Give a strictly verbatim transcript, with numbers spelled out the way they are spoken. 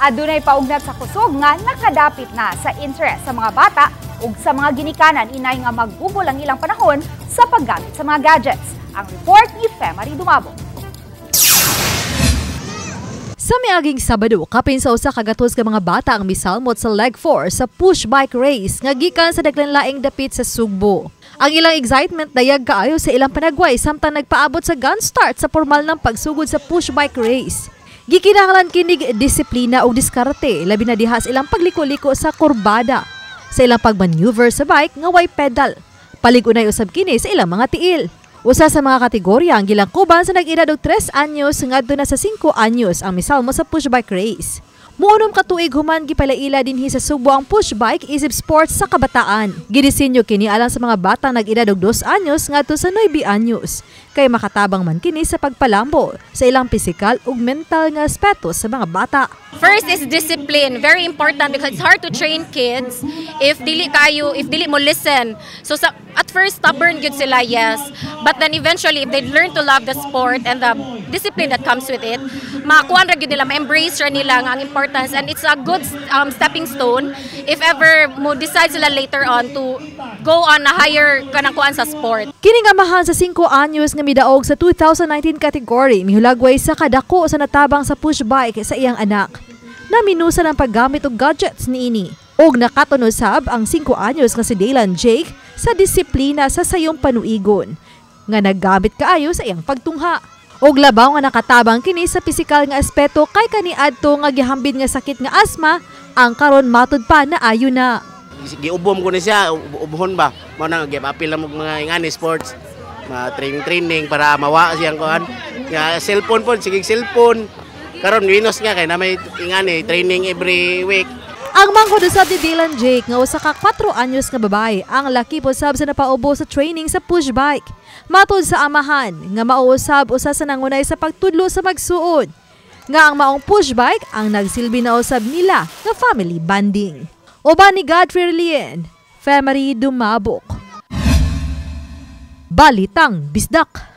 Adunay paugnat sa kusog nga nakadapit na sa interest sa mga bata ug sa mga ginikanan inay nga maggugol ang ilang panahon sa paggamit sa mga gadgets. Ang report ni Femari Dumabo. Sa miaging Sabado, kapin sa usa ka gatos ka mga bata ang misalmot sa leg four sa push bike race nga gikan sa daglanlaing dapit sa Sugbo. Ang ilang excitement dayag kaayo sa ilang panagway samtang nagpaabot sa gun start sa formal ng pagsugod sa push bike race. Gikinahanglan kinig disiplina ug diskarte labi na diha sa ilang pagliko-liko sa kurbada. Sa ilang pagmaneuver sa bike nga way pedal. Palig-unay usab kini sa ilang mga tiil. Usa sa mga kategorya ang gilangkuban sa nag-edad og tres anyos ngadto na sa cinco anyos ang misalmo sa push bike race. Muunom ka tuig human gipalaila dinhi sa Sugbo ang push bike isip sports sa kabataan. Gidisenyo kini alang sa mga bata nag-edad og dos anyos ngadto sa nueve anyos kay makatabang man kini sa pagpalambo sa ilang pisikal ug mental nga aspeto sa mga bata. First is discipline, very important because it's hard to train kids if dili kayo, if dili mo listen. So sa, at first stubborn gyud sila, yes, but then eventually if they learn to love the sport and the discipline that comes with it, makakuha ra gyud nila, ma-embrace ra nila ang importance, and it's a good um, stepping stone if ever mo decide sila later on to go on a higher kanang kuan sa sport. Kining amahan sa cinco anyos nga midaog sa two thousand nineteen category mihulagway sa kadako sa natabang sa push bike sa iyang anak. Naminusan ang paggamit og gadgets niini. Og nakatunusab ang cinco anyos nga si Dylan Jake sa disiplina sa sayong panuigon nga naggamit kaayo sa iyang pagtungha. Og labaw nga nakatabang kini sa pisikal nga aspeto kay kaniadto nga gihambid nga sakit nga asma ang karon matud pa na ayo na. Giubom ko ni siya, ubuhon ba? Mo na gipapil lang mga ingani sports, mga training training para mawa siyang kuan. Nga cellphone po, sige cellphone. Karon winos nga kay na may ingani training every week. Ang mangkod usab ni Dylan Jake nga usa ka four anyos nga babae ang laki po sab sa napaubo sa training sa push bike. Matod sa amahan nga mauusab usa sa nangunay sa pagtudlo sa magsuod. Nga ang maong push bike ang nagsilbi na usab nila nga family bonding. Uban ni Godfrey Lien, Femari Dumabok. Balitang Bisdak.